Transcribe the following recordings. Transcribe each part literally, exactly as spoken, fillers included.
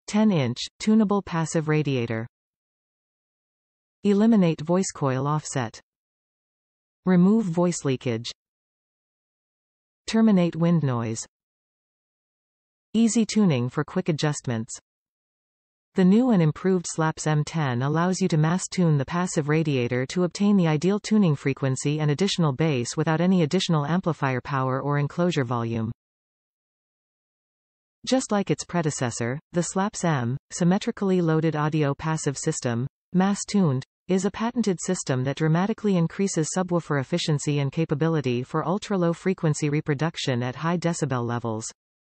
ten inch, tunable passive radiator. Eliminate voice coil offset. Remove voice leakage. Terminate wind noise. Easy tuning for quick adjustments. The new and improved SLAPS M ten allows you to mass tune the passive radiator to obtain the ideal tuning frequency and additional bass without any additional amplifier power or enclosure volume. Just like its predecessor, the SLAPS-M, symmetrically loaded audio passive system, mass-tuned, is a patented system that dramatically increases subwoofer efficiency and capability for ultra-low frequency reproduction at high decibel levels.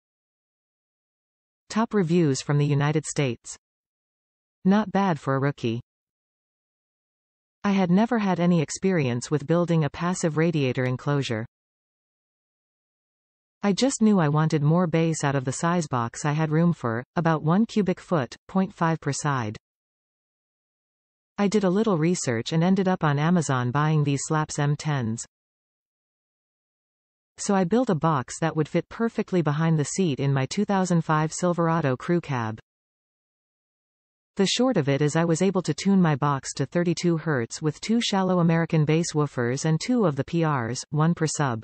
Top reviews from the United States. Not bad for a rookie. I had never had any experience with building a passive radiator enclosure. I just knew I wanted more bass out of the size box I had room for, about one cubic foot, zero point five per side. I did a little research and ended up on Amazon buying these SLAPS M tens. So I built a box that would fit perfectly behind the seat in my two thousand five Silverado crew cab. The short of it is I was able to tune my box to thirty-two hertz with two shallow American bass woofers and two of the P Rs, one per sub.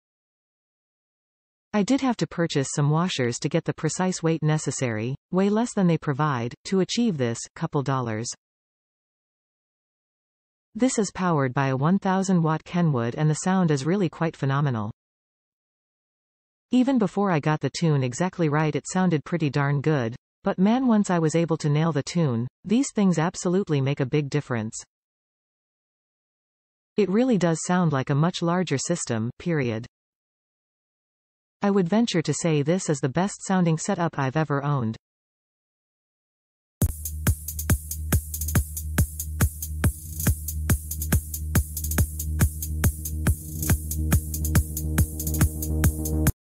I did have to purchase some washers to get the precise weight necessary, way less than they provide, to achieve this, couple dollars. This is powered by a one thousand watt Kenwood and the sound is really quite phenomenal. Even before I got the tune exactly right it sounded pretty darn good, but man, once I was able to nail the tune, these things absolutely make a big difference. It really does sound like a much larger system, period. I would venture to say this is the best sounding setup I've ever owned.